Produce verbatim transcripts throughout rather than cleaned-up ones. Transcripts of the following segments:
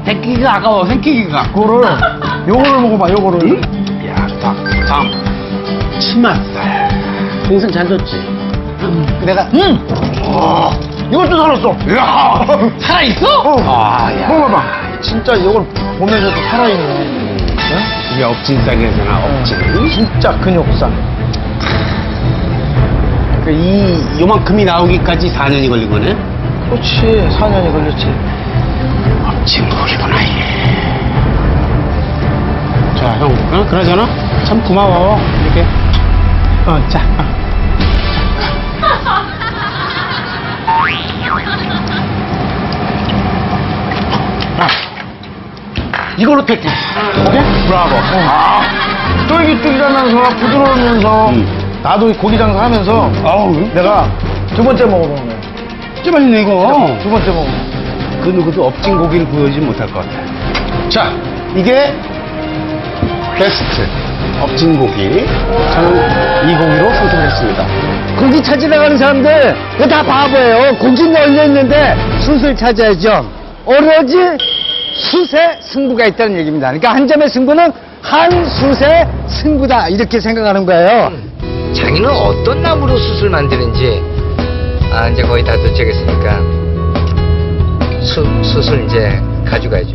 생기기가 아까워, 생기기가. 그거를, 요거를 먹어봐, 요거를. 응? 야, 다, 다음. 치맛살. 동생 잘 줬지? 음. 내가, 응! 와, 이것도 살았어. 이야, 살아있어? 어. 아, 야. 먹어봐. 진짜 이걸 보면서도 살아있네. 응? 이게 업진살이잖아, 업진. 진짜 근육살. 그 이, 요만큼이 나오기까지 사 년이 걸린 거네? 그렇지, 사 년이 걸렸지. 업진고기구나, 이게. 자, 형, 어? 그러잖아? 참 고마워. 이렇게. 어, 자. 어. 아, 이걸로 택해. 오케이? 브라보. 아, 쫄깃쫄깃하면서 부드러우면서 음. 나도 고기 장사 하면서 아우, 내가 두 번째 먹어보는 거야. 진짜 맛있네, 이거. 두 번째 먹어. 그 누구도 업진 고기를 보여주지 못할 것 같아. 자, 이게 베스트 업진 고기. 저는 이 고기로 선택했습니다. 고기 찾으러 가는 사람들, 그거 다 바보예요. 고기는 열려있는데 숯을 찾아야죠. 오로지 숯에 승부가 있다는 얘기입니다. 그러니까 한 점의 승부는 한 숯의 승부다. 이렇게 생각하는 거예요. 장인은 어떤 나무로 숯을 만드는지 아 이제 거의 다 도착했으니까 숯, 숯을 이제 가져가야죠.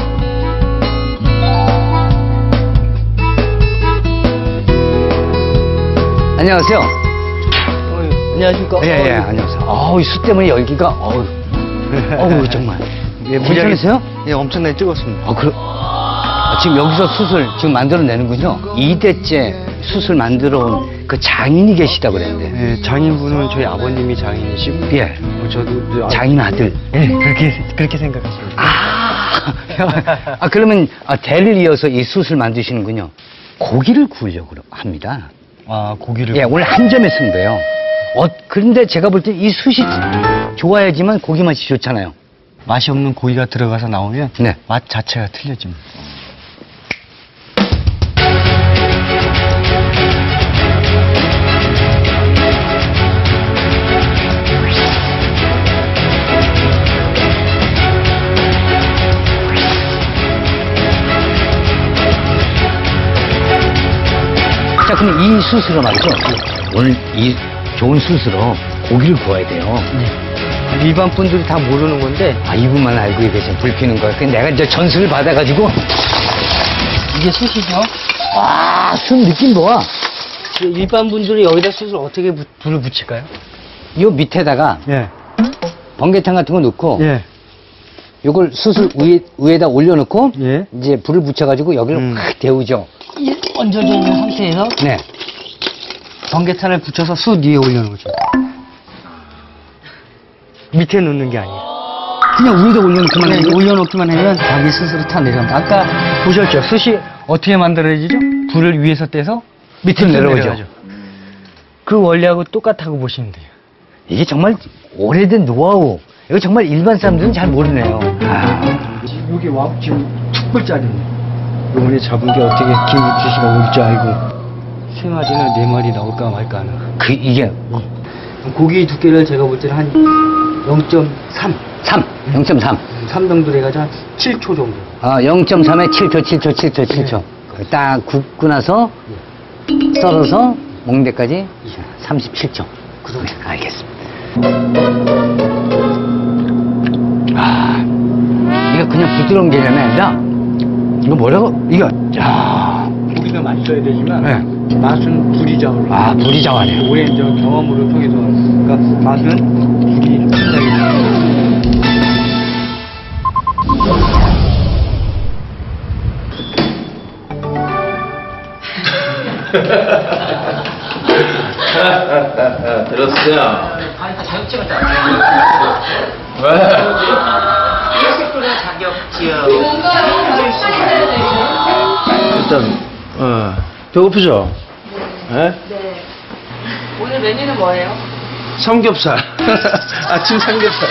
안녕하세요. 안녕하십니까? 예, 예, 안녕하세요. 아우, 이 숯 때문에 열기가, 어우, 어우, 정말. 예, 괜찮으세요? 예, 엄청나게 뜨겁습니다. 아, 그래. 아, 지금 여기서 숯을 지금 만들어내는군요. 이 대째 숯을 만들어 온 그 장인이 계시다고 그랬는데. 예, 장인분은 저희 아버님이 장인이시고, 예. 어, 저도 장인 아들. 예, 그렇게 그렇게 생각하시면 돼요. 아, 아 그러면 아, 대를 이어서 이 숯을 만드시는군요. 고기를 구우려고 합니다. 아, 고기를. 예, 오늘 한 점에 승부예요. 어, 그런데 제가 볼 때 이 숯이 좋아야지만 고기 맛이 좋잖아요. 맛이 없는 고기가 들어가서 나오면 네. 맛 자체가 틀려집니다. 자, 그럼 이 숯으로 말이죠. 오늘 이 좋은 숯으로 고기를 구워야 돼요. 일반 분들이 다 모르는 건데, 아, 이분만 알고 계신 불 피는 거야. 근데 내가 이제 전수를 받아가지고. 이게 숯이죠? 와, 숯 느낌 좋아. 일반 분들이 여기다 숯을 어떻게 부, 불을 붙일까요? 요 밑에다가 예. 번개탕 같은 거 넣고. 예. 요걸 숯을 위에, 위에다 올려놓고. 예. 이제 불을 붙여가지고 여기를 음. 확 데우죠. 얹어져 있는 상태에서 네. 번개탄을 붙여서 숯 위에 올려놓죠. 밑에 놓는 게 아니에요. 그냥 위에다 올려놓기만 해. 그냥 올려놓기만 하면 자기 스스로 타 내려옵니다. 아까 보셨죠? 숯이 어떻게 만들어지죠? 불을 위에서 떼서 밑으로 밑으로 내려오죠. 내려가죠. 그 원리하고 똑같다고 보시면 돼요. 이게 정말 오래된 노하우. 이거 정말 일반 사람들은 잘 모르네요. 아. 여기 와 지금 툭불짜리입니다. 요번에 잡은 게 어떻게 김국주씨가 올 줄 알고 세 마리나 네 마리 나올까 말까 하는. 그, 이게. 고기 두께를 제가 볼 때는 한 영 점 삼, 삼. 영 점 삼. 삼 정도 돼가지고 한 칠 초 정도. 아, 영 점 삼에 칠 초, 칠 초, 칠 초, 칠 초. 딱 굽고 나서 썰어서 먹는 데까지 삼십칠 초. 그 정도. 네, 알겠습니다. 아, 이거 그냥 부드러운 게장이 아니라, 이거 뭐라고? 이거, 야. 고기가 맛있어야 되지만 네. 맛은 불이 좌우로. 아, 불이 좌우하네. 오랜 저 경험으로 통해서 그러니까 맛은 불이 상당히. 들었어요? 아니 다 자격 찍었다. 왜? 예식도는 자격지요. 일단, 어, 배고프죠? 네. 네. 오늘 메뉴는 뭐예요? 삼겹살. 아침 삼겹살.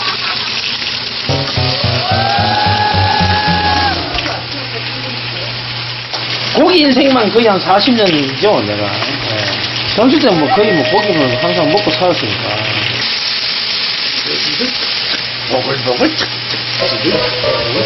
고기 인생만 거의 한 사십 년이죠, 내가. 예. 젊을 때는 뭐 거의 뭐 고기는 항상 먹고 살았으니까. 보글보글 착착.